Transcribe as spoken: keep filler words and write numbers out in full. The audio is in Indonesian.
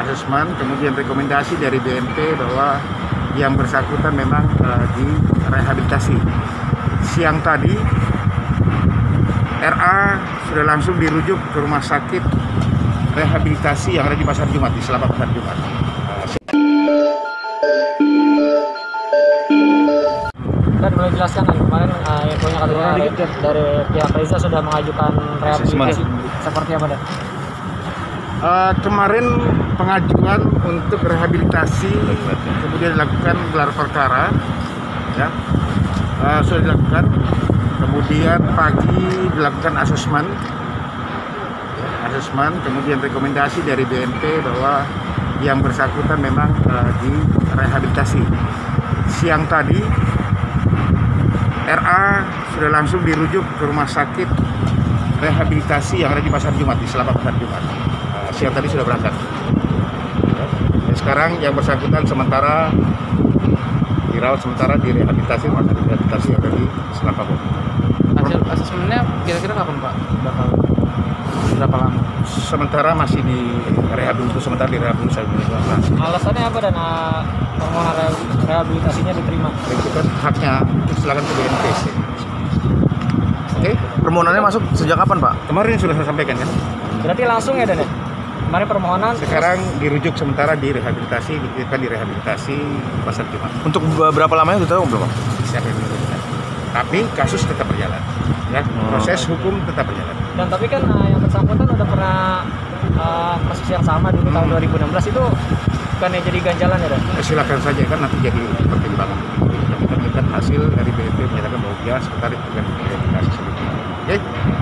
asesmen, kemudian rekomendasi dari B N P bahwa yang bersangkutan memang uh, direhabilitasi. Siang tadi R A sudah langsung dirujuk ke rumah sakit rehabilitasi yang ada di Pasar Jumat, di Selapa Pasar Jumat. Dan boleh jelaskan kan kemarin uh, yang punya katanya dari, dari pihak Reza sudah mengajukan rehabilitasi seperti apa dan? Uh, kemarin pengajuan untuk rehabilitasi kemudian dilakukan gelar perkara, ya, uh, sudah dilakukan. Kemudian pagi dilakukan asesmen, asesmen, kemudian rekomendasi dari B N P bahwa yang bersangkutan memang uh, direhabilitasi. Siang tadi R A sudah langsung dirujuk ke rumah sakit rehabilitasi yang ada di Pasar Jumat, di Selapa Pasar Jumat. Uh, siang tadi sudah berangkat. Dan sekarang yang bersangkutan sementara dirawat sementara di rehabilitasi, rumah sakit rehabilitasi yang ada di Selapa. Hasil asesmennya kira-kira kapan Pak? Bakal berapa lama? Sementara masih di rehabilitasi, sementara di rehabilitasi. Alasannya apa dan uh, permohonan rehabilitasinya diterima? Itu kan haknya, silakan ke B N P. Oke? Okay? Permohonannya masuk sejak kapan Pak? Kemarin sudah saya sampaikan kan? Berarti langsung ya Dan ya? Kemarin permohonan. Sekarang dirujuk sementara di rehabilitasi, dititipkan di rehabilitasi Pasar Jumat. Untuk berapa lamanya sudah tahu belum Pak? Siapa yang menentukan? Tapi kasus tetap berjalan, ya, proses hukum tetap berjalan. Dan tapi kan uh, yang bersangkutan udah pernah uh, kasus yang sama dulu hmm. tahun dua ribu enam belas itu bukannya jadi ganjalan ya Dan? Silakan saja kan nanti jadi pertimbangan. Tapi kan hasil dari B N P menyatakan bahwa dia sebentar itu akan rehabilitasi. Oke?